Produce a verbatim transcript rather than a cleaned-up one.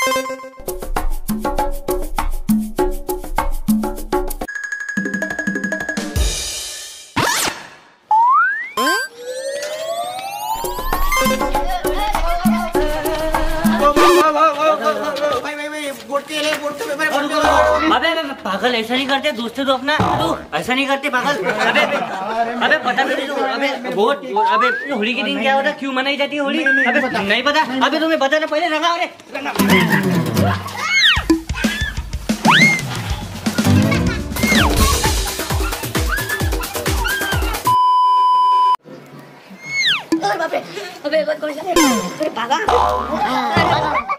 अबे अबे पागल, ऐसा नहीं करते, दोस्त तो अपना तू ऐसा नहीं करते पागल। अबे अबे पता नहीं, अबे वोट, अबे होली के दिन क्या होता, क्यों मनाई जाती है होली? अबे नहीं पता? अबे तुम्हें बताना पहले रखा। अरे अबे अबे भागा।